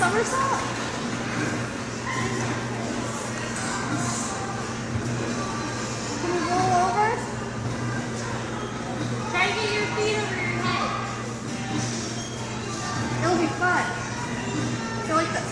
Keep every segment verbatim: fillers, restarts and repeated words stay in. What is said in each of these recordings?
somersault? Can you roll over? Try to get your feet over your head. It'll be fun. Go like this.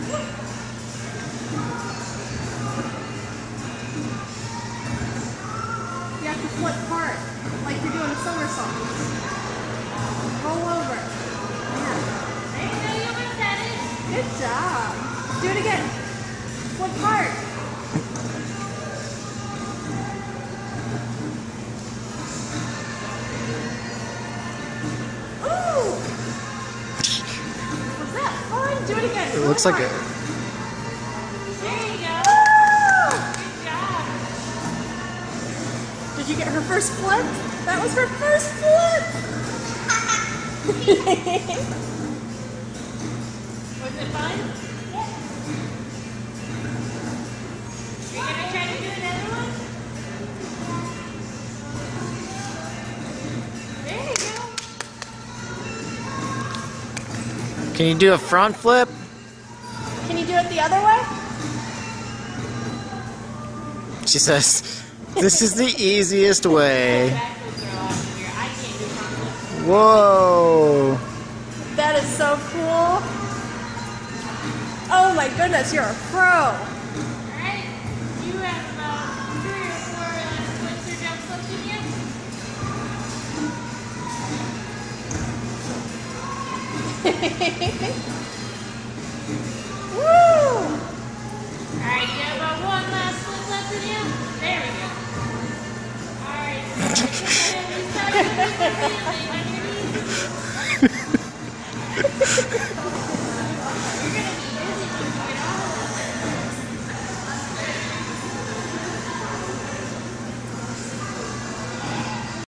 You have to flip hard, like you're doing a somersault. Roll over. Yeah. There you go, you almost had it. Good job. Do it again. Flip hard. Ooh! Was that fun? Do it again. It looks like it. There you go. Good job. Did you get her first flip? That was her first flip. Was it fun? Yeah. You're gonna try to do another one? There you go. Can you do a front flip? Can you do it the other way? She says, this is the easiest way. Whoa. That is so cool. Oh my goodness, you're a pro. Alright, you have about three or four uh, splits or jump flips in you. Woo! Alright, you have about one last flip left in you. There we go. Alright, so we start with the underneath.